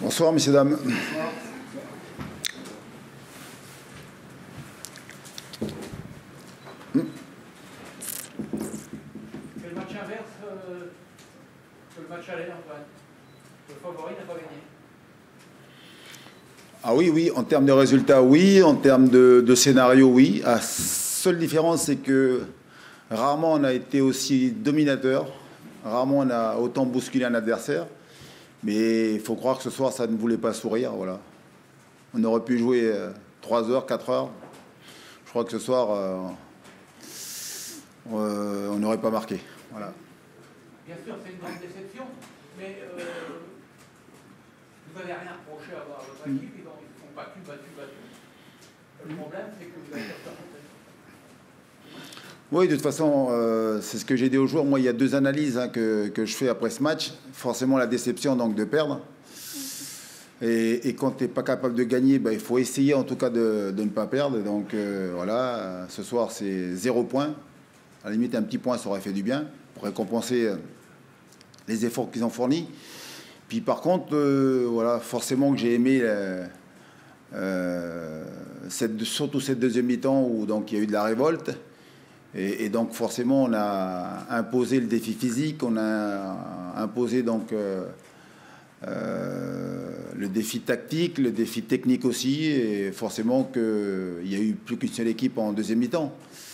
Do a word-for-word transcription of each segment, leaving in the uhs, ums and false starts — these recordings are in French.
Bonsoir, messieurs, dames. Bonsoir. Hmm. C'est le match inverse euh, que le match aller, Antoine. Le favori n'a pas gagné. Ah oui, oui, en termes de résultats, oui. En termes de, de scénario, oui. La seule différence, c'est que rarement on a été aussi dominateur. Rarement on a autant bousculé un adversaire. Mais il faut croire que ce soir, ça ne voulait pas sourire. Voilà. On aurait pu jouer trois heures, quatre heures. Je crois que ce soir, euh, euh, on n'aurait pas marqué. Voilà. Bien sûr, c'est une grande déception, mais euh, vous n'avez rien reproché à votre équipe. Ils se sont battus, battus, battus. Le problème, c'est que vous avez perdu. Oui, de toute façon, euh, c'est ce que j'ai dit aux joueurs. Moi, il y a deux analyses hein, que, que je fais après ce match. Forcément, la déception donc de perdre. Et, et quand tu n'es pas capable de gagner, ben, il faut essayer en tout cas de, de ne pas perdre. Donc euh, voilà, ce soir, c'est zéro point. À la limite, un petit point, ça aurait fait du bien pour récompenser les efforts qu'ils ont fournis. Puis par contre, euh, voilà, forcément que j'ai aimé euh, euh, cette, surtout cette deuxième mi-temps où donc, il y a eu de la révolte. Et, et donc forcément, on a imposé le défi physique, on a imposé donc euh, euh, le défi tactique, le défi technique aussi, et forcément qu'il y a eu plus qu'une seule équipe en deuxième mi-temps.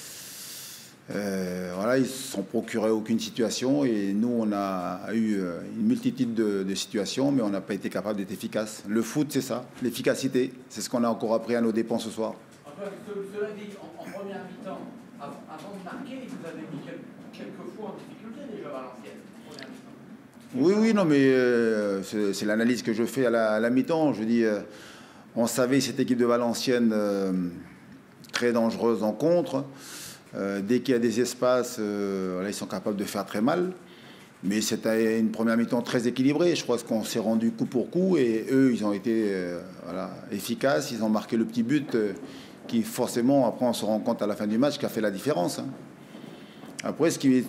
Euh, voilà, ils ne se sont procurés aucune situation et nous, on a eu une multitude de, de situations, mais on n'a pas été capable d'être efficace. Le foot, c'est ça, l'efficacité. C'est ce qu'on a encore appris à nos dépens ce soir. Enfin, cela dit, en, en première mi-temps, avant, avant de marquer, vous avez mis quelques, quelques fois en difficulté déjà à l'ancienne. Oui, oui, non, mais euh, c'est l'analyse que je fais à la, à la mi-temps. Je dis, euh, on savait cette équipe de Valenciennes euh, très dangereuse en contre. Euh, dès qu'il y a des espaces, euh, là, ils sont capables de faire très mal. Mais c'était une première mi-temps très équilibrée. Je crois qu'on s'est rendu coup pour coup. Et eux, ils ont été euh, voilà, efficaces. Ils ont marqué le petit but euh, qui, forcément, après, on se rend compte à la fin du match, qui a fait la différence. Hein. Après, ce qui, est,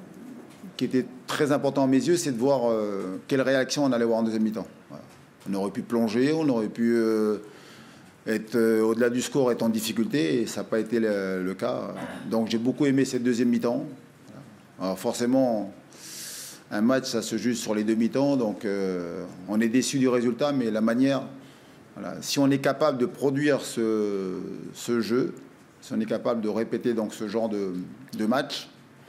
qui était très important à mes yeux, c'est de voir euh, quelle réaction on allait voir en deuxième mi-temps. Voilà. On aurait pu plonger, on aurait pu... Euh, être euh, au-delà du score, être en difficulté, et ça n'a pas été le, le cas. Donc j'ai beaucoup aimé cette deuxième mi-temps. Alors forcément, un match, ça se juge sur les deux mi-temps, donc euh, on est déçu du résultat, mais la manière, voilà, si on est capable de produire ce, ce jeu, si on est capable de répéter donc ce genre de, de match,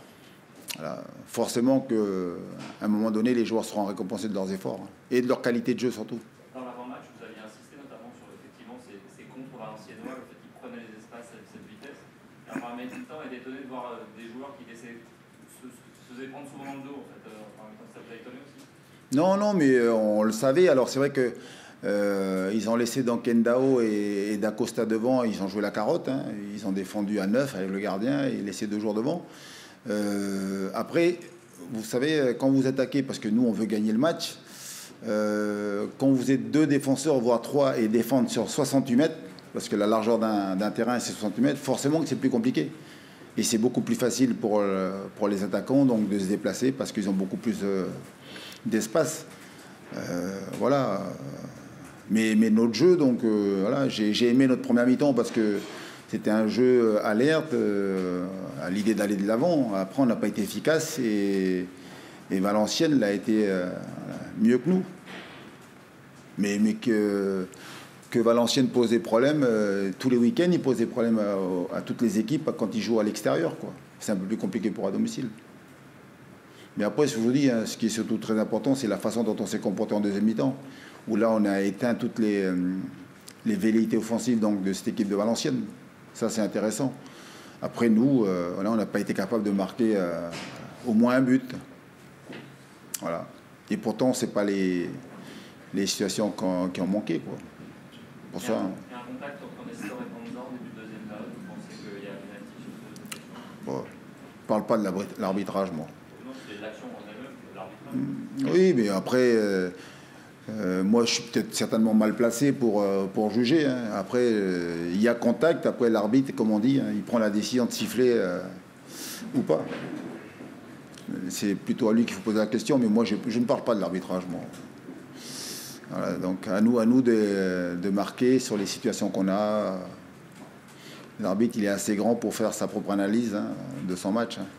voilà, forcément qu'à un moment donné, les joueurs seront récompensés de leurs efforts, hein, et de leur qualité de jeu surtout. Dans l'avant-match, vous aviez insisté notamment sur effectivement ces, ces contre valenciennois, le fait qu'ils prenaient les espaces avec cette vitesse. Et en parlant du temps, est étonné de voir euh, des joueurs qui laissaient, se, se faisaient prendre souvent dans le dos. En fait, euh, en même temps, ça vous a étonné aussi? Non, non, mais euh, on le savait. Alors c'est vrai que euh, ils ont laissé donc Endao et, et Dacosta devant. Ils ont joué la carotte. Hein. Ils ont défendu à neuf avec le gardien et laissé deux joueurs devant. Euh, après, vous savez, quand vous attaquez, parce que nous on veut gagner le match. Euh, quand vous êtes deux défenseurs, voire trois, et défendre sur soixante-huit mètres, parce que la largeur d'un terrain c'est soixante-huit mètres, forcément que c'est plus compliqué. Et c'est beaucoup plus facile pour, euh, pour les attaquants donc, de se déplacer parce qu'ils ont beaucoup plus euh, d'espace. Euh, voilà. Mais, mais notre jeu, donc euh, voilà, j'ai aimé notre première mi-temps parce que c'était un jeu alerte, euh, à l'idée d'aller de l'avant. Après, on n'a pas été efficace et. Et Valenciennes l'a été euh, mieux que nous. Mais, mais que, que Valenciennes posait problème, euh, tous les week-ends, il posait problème à, à toutes les équipes quand ils jouent à l'extérieur. C'est un peu plus compliqué pour à domicile. Mais après, je vous dis, hein, ce qui est surtout très important, c'est la façon dont on s'est comporté en deuxième mi-temps. Où là, on a éteint toutes les, euh, les velléités offensives donc, de cette équipe de Valenciennes. Ça, c'est intéressant. Après, nous, euh, voilà, on n'a pas été capable de marquer euh, au moins un but. Voilà. Et pourtant, ce n'est pas les, les situations qui ont, qui ont manqué. Quoi. Pour il, y a, ça, il y a un contact entre Nestor et Panza au début de deuxième période. Vous pensez qu'il y a une attitude de... Bon, je ne parle pas de l'arbitrage, moi. Non, c'est l'action en elle-même, l'arbitrage. Oui, mais après, euh, euh, moi, je suis peut-être certainement mal placé pour, euh, pour juger. Hein. Après, euh, il y a contact. Après, l'arbitre, comme on dit, hein, il prend la décision de siffler euh, ou pas. C'est plutôt à lui qu'il faut poser la question, mais moi, je, je ne parle pas de l'arbitrage, moi. Voilà, donc à nous, à nous de, de marquer sur les situations qu'on a. L'arbitre, il est assez grand pour faire sa propre analyse hein, de son match. Hein.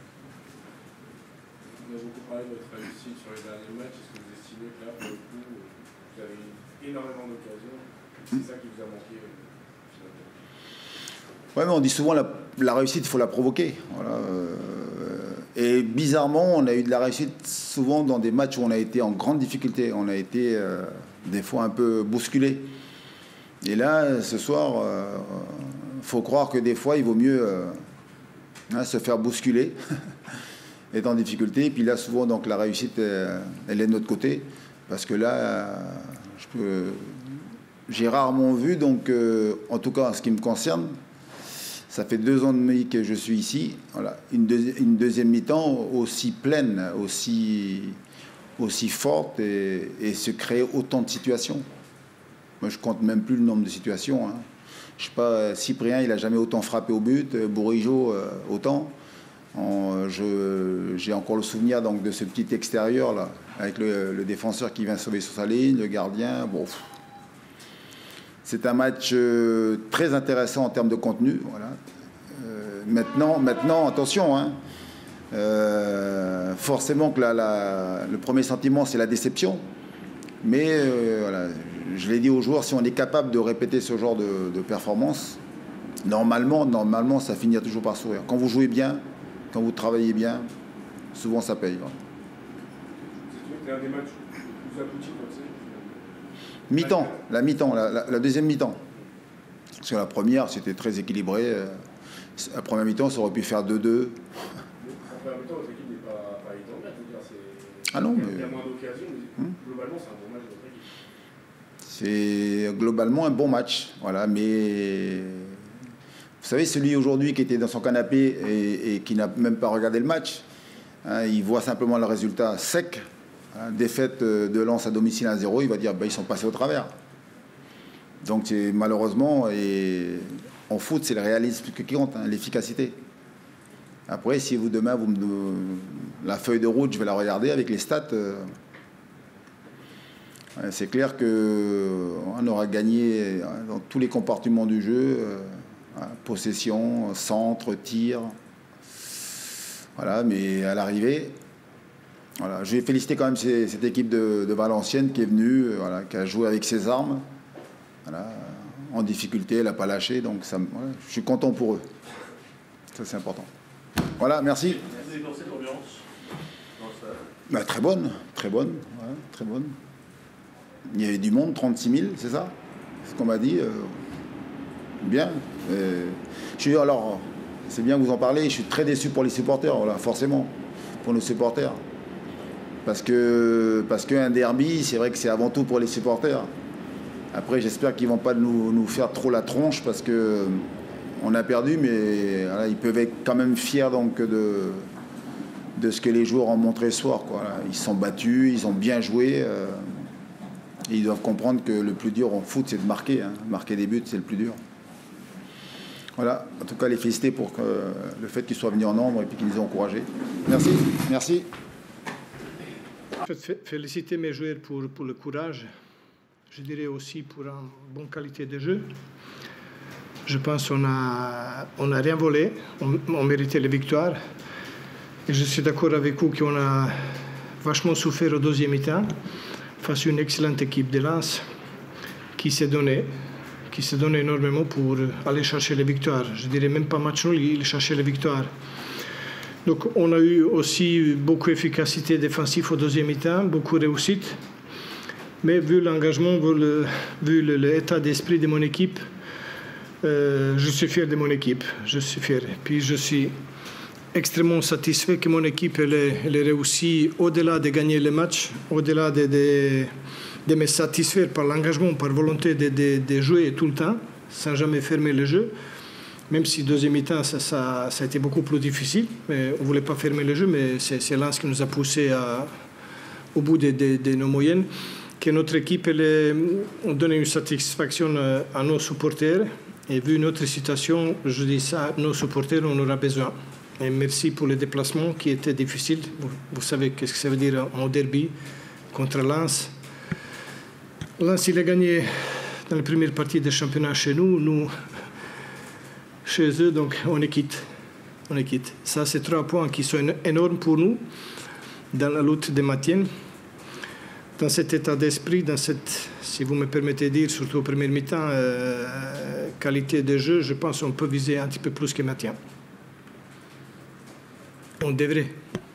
On a beaucoup parlé de votre réussite sur les derniers matchs. Est-ce que vous estimez que là, pour le coup, vous avez eu énormément d'occasions? C'est ça qui vous a manqué finalement? Ouais, mais on dit souvent la, la réussite, il faut la provoquer. Voilà. Euh, et bizarrement, on a eu de la réussite souvent dans des matchs où on a été en grande difficulté. On a été euh, des fois un peu bousculé. Et là, ce soir, il euh, faut croire que des fois, il vaut mieux euh, hein, se faire bousculer, être en difficulté. Et puis là, souvent, donc, la réussite, euh, elle est de notre côté. Parce que là, euh, je peux, j'ai rarement vu, donc, euh, en tout cas en ce qui me concerne, ça fait deux ans et demi que je suis ici, voilà, une, deuxi- une deuxième mi-temps aussi pleine, aussi, aussi forte et, et se créer autant de situations. Moi, je compte même plus le nombre de situations. Hein. Je sais pas, Cyprien, il a jamais autant frappé au but, Bourigeaud, euh, autant. En, je, j'ai encore le souvenir donc, de ce petit extérieur, là, avec le, le défenseur qui vient sauver sur sa ligne, le gardien. Bon, pff. C'est un match euh, très intéressant en termes de contenu. Voilà. Euh, maintenant, maintenant, attention, hein, euh, forcément que la, la, le premier sentiment, c'est la déception. Mais euh, voilà, je l'ai dit aux joueurs, si on est capable de répéter ce genre de, de performance, normalement, normalement, ça finit toujours par sourire. Quand vous jouez bien, quand vous travaillez bien, souvent ça paye. Voilà. C'est un des matchs plus aboutis comme ça. Mi-temps, la mi-temps, la, la, la deuxième mi-temps. Parce que la première, c'était très équilibré. La première mi-temps, ça aurait pu faire deux deux. En première mi-temps, votre équipe n'est pas, pas étendue. Je veux dire, c'est... Ah non, il y a mais... moins d'occasions, mais Hum. globalement, c'est un bon match de votre équipe. C'est globalement un bon match. Voilà, mais... Vous savez, celui aujourd'hui qui était dans son canapé et, et qui n'a même pas regardé le match, hein, il voit simplement le résultat sec. Hein, défaite de Lens à domicile à zéro, il va dire ben, ils sont passés au travers. Donc c'est malheureusement, et en foot, c'est le réalisme qui compte, hein, l'efficacité. Après, si vous demain, vous me la feuille de route, je vais la regarder avec les stats. Euh, c'est clair qu'on aura gagné dans tous les compartiments du jeu, euh, possession, centre, tir. Voilà, mais à l'arrivée. Voilà, je vais féliciter quand même ces, cette équipe de, de Valenciennes qui est venue, euh, voilà, qui a joué avec ses armes, voilà, en difficulté, elle n'a pas lâché, donc ça, voilà, je suis content pour eux. Ça, c'est important. Voilà, merci. Vous avez pensé de l'ambiance dans le stade? Bah, très bonne, très bonne, ouais, très bonne. Il y avait du monde, trente-six mille, c'est ça? C'est ce qu'on m'a dit. Euh, bien. Euh, je suis, alors, c'est bien que vous en parlez, je suis très déçu pour les supporters, voilà, forcément, pour nos supporters. Parce que parce qu'un derby, c'est vrai que c'est avant tout pour les supporters. Après, j'espère qu'ils ne vont pas nous, nous faire trop la tronche parce que on a perdu, mais voilà, ils peuvent être quand même fiers donc, de, de ce que les joueurs ont montré ce soir. Quoi. Ils se sont battus, ils ont bien joué. Euh, et ils doivent comprendre que le plus dur en foot, c'est de marquer. Hein. Marquer des buts, c'est le plus dur. Voilà, en tout cas, les féliciter pour que, le fait qu'ils soient venus en nombre et puis qu'ils nous ont encouragés. Merci, merci. Féliciter mes joueurs pour, pour le courage, je dirais aussi pour une bonne qualité de jeu. Je pense qu'on a, on a rien volé, on, on méritait les victoires. Et je suis d'accord avec vous qu'on a vachement souffert au deuxième mi-temps face à une excellente équipe de Lens qui s'est donnée, qui s'est donnée énormément pour aller chercher les victoires. Je dirais même pas match nul, il cherchait les victoires. Donc on a eu aussi beaucoup d'efficacité défensive au deuxième mi-temps, beaucoup de réussite. Mais vu l'engagement, vu l'état d'esprit de mon équipe, euh, je suis fier de mon équipe. Je suis fier. Puis je suis extrêmement satisfait que mon équipe elle ait, elle ait réussi au-delà de gagner les matchs, au-delà de, de, de me satisfaire par l'engagement, par volonté de, de, de jouer tout le temps, sans jamais fermer le jeu. Même si deuxième mi-temps, ça, ça, ça a été beaucoup plus difficile. Mais on ne voulait pas fermer le jeu, mais c'est Lens qui nous a poussé à, au bout de, de, de nos moyennes. Que notre équipe elle, on donne une satisfaction à nos supporters. Et vu notre situation, je dis ça, nos supporters, on aura besoin. Et merci pour les déplacements qui étaient difficiles. Vous, vous savez qu'est-ce que ça veut dire en derby contre Lens. Lens, il a gagné dans les premières parties des championnats chez nous, nous chez eux, donc on est quitte. On est quitte. Ça, c'est trois points qui sont énormes pour nous dans la lutte des maintien. Dans cet état d'esprit, dans cette, si vous me permettez de dire, surtout au premier mi-temps, euh, qualité de jeu, je pense qu'on peut viser un petit peu plus que maintien. On devrait.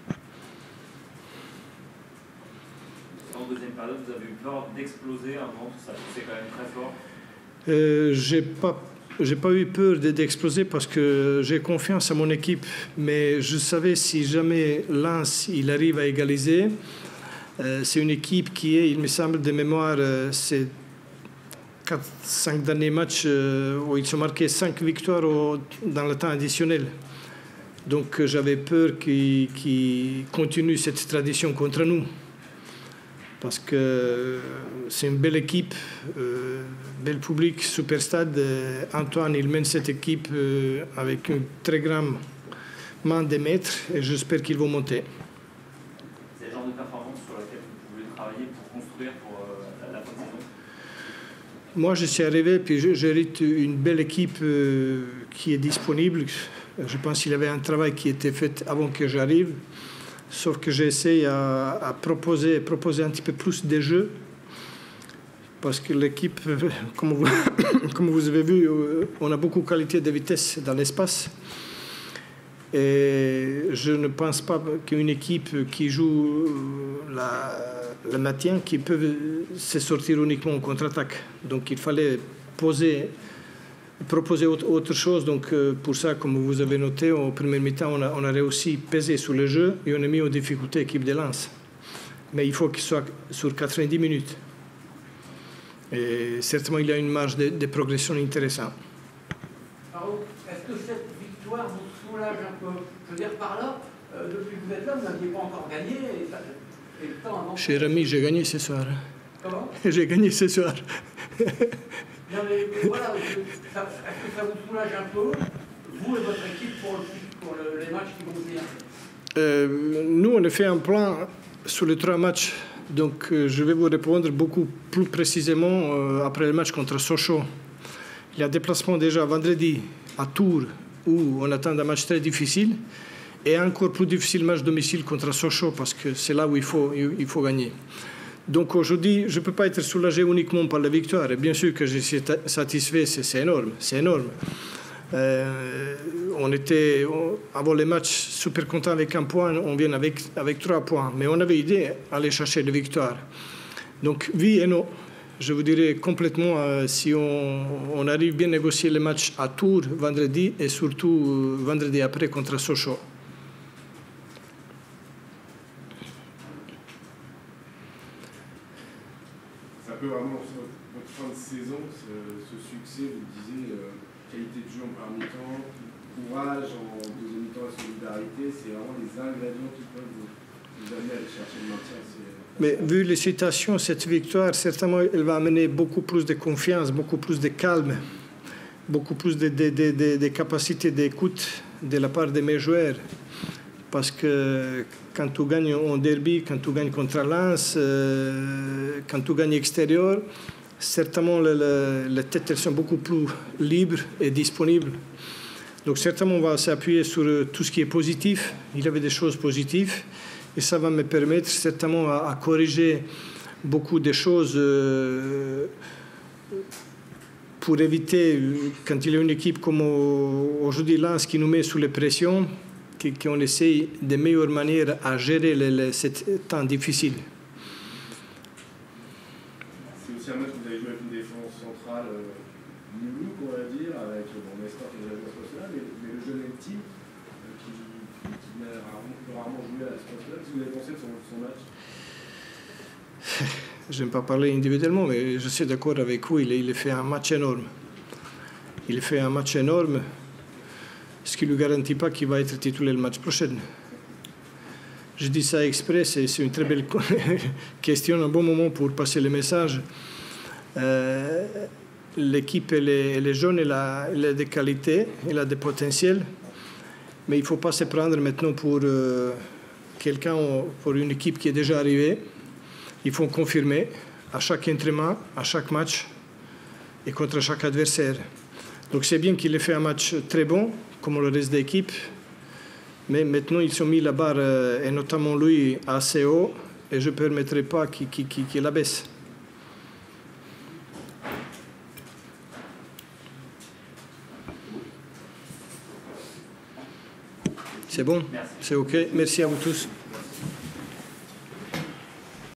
En deuxième période, vous avez eu peur d'exploser avant, ça poussait quand même très fort. Euh, j'ai pas, j'ai pas eu peur d'exploser parce que j'ai confiance à mon équipe, mais je savais si jamais Lens il arrive à égaliser. Euh, c'est une équipe qui est, il me semble, de mémoire, euh, c'est quatre cinq derniers matchs euh, où ils ont marqué cinq victoires au, dans le temps additionnel. Donc euh, j'avais peur qu'ils qu'ils continuent cette tradition contre nous. Parce que euh, c'est une belle équipe, euh, bel public, super stade. Euh, Antoine, il mène cette équipe euh, avec une très grande main de maître et j'espère qu'ils vont monter. C'est le genre de performance sur laquelle vous pouvez travailler pour construire pour euh, la fin de saison? Moi, je suis arrivé, puis j'hérite une belle équipe euh, qui est disponible. Je pense qu'il y avait un travail qui était fait avant que j'arrive. Sauf que j'essaie à, à proposer, proposer un petit peu plus de jeux. Parce que l'équipe, comme vous, comme vous avez vu, on a beaucoup de qualité de vitesse dans l'espace. Et je ne pense pas qu'une équipe qui joue la, le maintien, qui peut se sortir uniquement en contre-attaque. Donc il fallait poser, proposer autre, autre chose. Donc pour ça, comme vous avez noté, au premier mi-temps, on a, on a réussi à peser sur le jeu et on a mis en difficulté l'équipe de Lens. Mais il faut qu'il soit sur quatre-vingt-dix minutes. Et certainement, il y a une marge de, de progression intéressante. Alors, est-ce que cette victoire vous soulage un peu? Je veux dire par là, euh, depuis que vous êtes là, vous n'aviez pas encore gagné. Et, ça, et le temps avant... Cher ami, j'ai gagné ce soir. Comment? J'ai gagné ce soir. Non, mais, mais voilà, est-ce que ça vous soulage un peu, vous et votre équipe, pour, le, pour le, les matchs qui vont venir? euh, Nous, on a fait un plan sur les trois matchs. Donc, euh, je vais vous répondre beaucoup plus précisément euh, après le match contre Sochaux. Il y a un déplacement déjà vendredi à Tours, où on attend un match très difficile, et encore plus difficile match domicile contre Sochaux, parce que c'est là où il faut, il faut gagner. Donc aujourd'hui, je ne peux pas être soulagé uniquement par la victoire. Et bien sûr que je suis satisfait, c'est énorme, c'est énorme. Euh, on était, avant les matchs, super content avec un point, on vient avec, avec trois points. Mais on avait idée d'aller chercher la victoire. Donc oui et non. Je vous dirais complètement, euh, si on, on arrive bien à négocier les matchs à Tours vendredi et surtout euh, vendredi après contre Sochaux. Ça peut vraiment, votre fin de saison, ce, ce succès, vous disiez, euh, qualité de jeu en première mi-temps, courage en deuxième mi-temps et solidarité, c'est vraiment les ingrédients qui peuvent vous, vous amener à aller chercher le maintien. Mais vu les situations, cette victoire, certainement, elle va amener beaucoup plus de confiance, beaucoup plus de calme, beaucoup plus de, de, de, de, de capacité d'écoute de la part de mes joueurs. Parce que quand tu gagnes en derby, quand tu gagnes contre Lens, euh, quand tu gagnes extérieur, certainement le, le, les têtes elles sont beaucoup plus libres et disponibles. Donc certainement on va s'appuyer sur tout ce qui est positif. Il y avait des choses positives. Et ça va me permettre certainement à, à corriger beaucoup de choses euh, pour éviter, quand il y a une équipe comme aujourd'hui Lens qui nous met sous les pressions, qu'on essaye de meilleure manière à gérer le, le, ce temps difficile. C'est aussi un match où vous avez joué avec une défense centrale euh, nulle, on va dire, avec bon, Nestor qui est déjà joué à ce poste-là, mais, mais le jeune Elti euh, qui, qui n'a rarement, rarement joué à ce poste-là. Qu'est-ce que vous avez pensé de son, son match? Je n'aime pas parler individuellement, mais je suis d'accord avec vous, il, il a fait un match énorme. Il a fait un match énorme, ce qui ne lui garantit pas qu'il va être titulaire le match prochain. Je dis ça exprès, c'est une très belle question, un bon moment pour passer le message. Euh, L'équipe, elle, elle est jeune, elle a, elle a des qualités, elle a des potentiels, mais il ne faut pas se prendre maintenant pour euh, quelqu'un, pour une équipe qui est déjà arrivée. Il faut confirmer, à chaque entraînement, à chaque match et contre chaque adversaire. Donc c'est bien qu'il ait fait un match très bon, comme le reste de l'équipe, mais maintenant ils ont mis la barre, euh, et notamment lui, assez haut, et je ne permettrai pas qu'il qu'il, qu'il, qu'il la baisse. C'est bon? C'est OK. Merci à vous tous.